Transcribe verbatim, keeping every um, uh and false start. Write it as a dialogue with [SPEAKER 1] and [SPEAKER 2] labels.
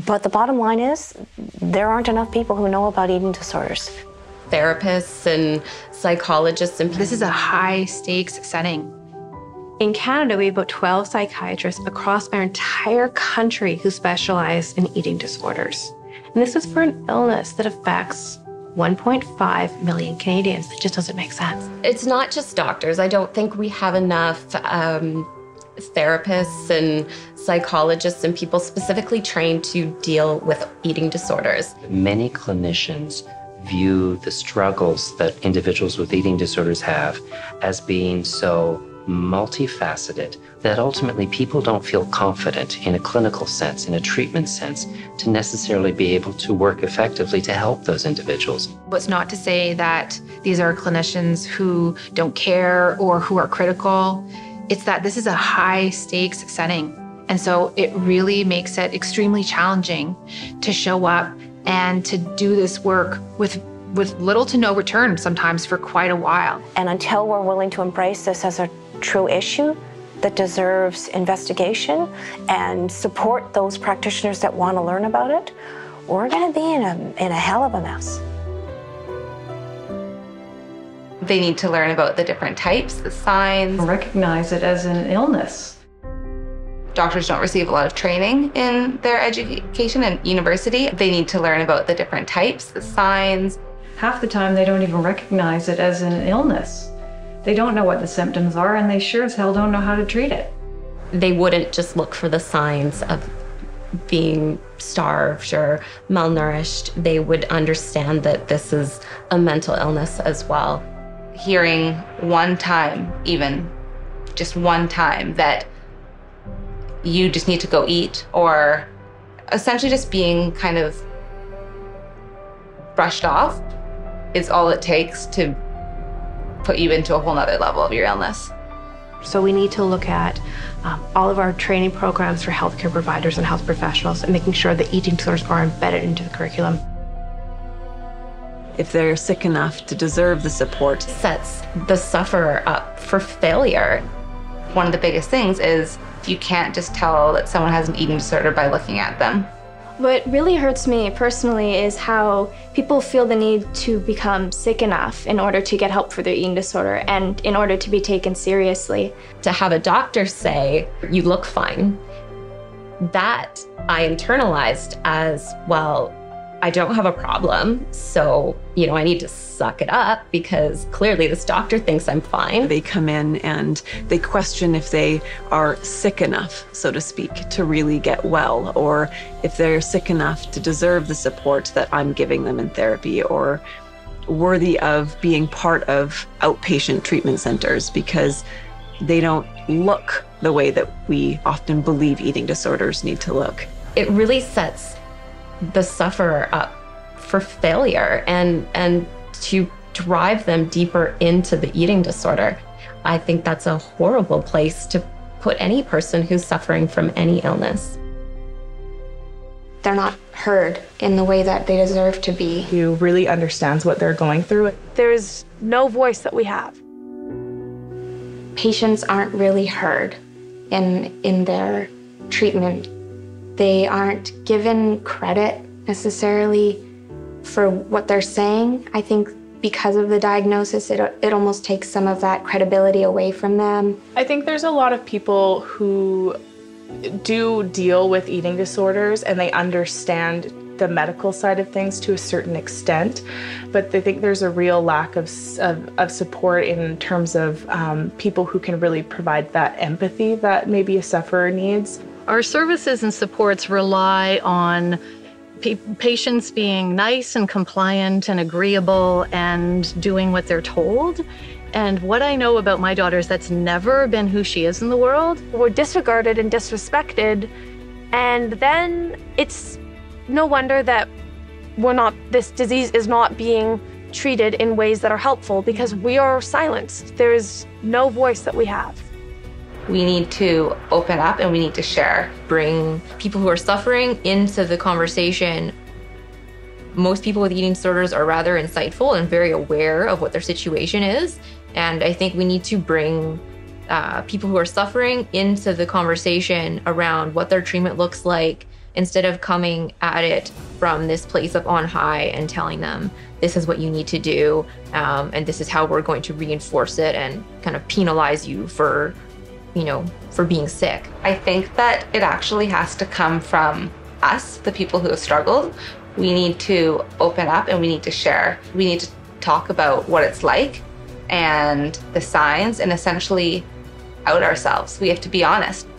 [SPEAKER 1] But the bottom line is, there aren't enough people who know about eating disorders.
[SPEAKER 2] Therapists and psychologists and
[SPEAKER 3] this is a high-stakes setting.
[SPEAKER 4] In Canada, we have about twelve psychiatrists across our entire country who specialize in eating disorders. And this is for an illness that affects one point five million Canadians. It just doesn't make sense.
[SPEAKER 2] It's not just doctors. I don't think we have enough um, therapists and psychologists and people specifically trained to deal with eating disorders.
[SPEAKER 5] Many clinicians view the struggles that individuals with eating disorders have as being so multifaceted that ultimately people don't feel confident in a clinical sense, in a treatment sense, to necessarily be able to work effectively to help those individuals.
[SPEAKER 3] It's not to say that these are clinicians who don't care or who are critical. It's that this is a high-stakes setting. And so it really makes it extremely challenging to show up and to do this work with with little to no return, sometimes for quite a while.
[SPEAKER 1] And until we're willing to embrace this as a true issue that deserves investigation and support those practitioners that want to learn about it, we're going to be in a, in a hell of a mess.
[SPEAKER 2] They need to learn about the different types, the signs.
[SPEAKER 6] Recognize it as an illness.
[SPEAKER 2] Doctors don't receive a lot of training in their education and university. They need to learn about the different types, the signs.
[SPEAKER 6] Half the time they don't even recognize it as an illness. They don't know what the symptoms are, and they sure as hell don't know how to treat it.
[SPEAKER 2] They wouldn't just look for the signs of being starved or malnourished. They would understand that this is a mental illness as well. Hearing one time, even just one time, that you just need to go eat, or essentially just being kind of brushed off, is all it takes to put you into a whole nother level of your illness.
[SPEAKER 4] So we need to look at um, all of our training programs for healthcare providers and health professionals and making sure that eating disorders are embedded into the curriculum.
[SPEAKER 7] If they're sick enough to deserve the support.
[SPEAKER 2] Sets the sufferer up for failure. One of the biggest things is you can't just tell that someone has an eating disorder by looking at them.
[SPEAKER 8] What really hurts me personally is how people feel the need to become sick enough in order to get help for their eating disorder and in order to be taken seriously.
[SPEAKER 2] To have a doctor say, you look fine, that I internalized as, well, I don't have a problem, so, you know, I need to suck it up because clearly this doctor thinks I'm fine.
[SPEAKER 7] They come in and they question if they are sick enough, so to speak, to really get well, or if they're sick enough to deserve the support that I'm giving them in therapy, or worthy of being part of outpatient treatment centers because they don't look the way that we often believe eating disorders need to look.
[SPEAKER 2] It really sets the sufferer up for failure and and to drive them deeper into the eating disorder. I think that's a horrible place to put any person who's suffering from any illness.
[SPEAKER 8] They're not heard in the way that they deserve to be.
[SPEAKER 9] Who really understands what they're going through.
[SPEAKER 4] There is no voice that we have.
[SPEAKER 8] Patients aren't really heard in in their treatment. They aren't given credit necessarily for what they're saying. I think because of the diagnosis, it, it almost takes some of that credibility away from them.
[SPEAKER 9] I think there's a lot of people who do deal with eating disorders and they understand the medical side of things to a certain extent, but they think there's a real lack of, of, of support in terms of um, people who can really provide that empathy that maybe a sufferer needs.
[SPEAKER 6] Our services and supports rely on pa patients being nice and compliant and agreeable and doing what they're told. And what I know about my daughter is that's never been who she is in the world.
[SPEAKER 4] We're disregarded and disrespected, and then it's no wonder that we're not, this disease is not being treated in ways that are helpful because we are silenced. There is no voice that we have.
[SPEAKER 2] We need to open up and we need to share.
[SPEAKER 10] Bring people who are suffering into the conversation. Most people with eating disorders are rather insightful and very aware of what their situation is. And I think we need to bring uh, people who are suffering into the conversation around what their treatment looks like instead of coming at it from this place of on high and telling them, this is what you need to do, um, and this is how we're going to reinforce it and kind of penalize you for, you know, for being sick.
[SPEAKER 11] I think that it actually has to come from us, the people who have struggled. We need to open up and we need to share. We need to talk about what it's like and the signs and essentially out ourselves. We have to be honest.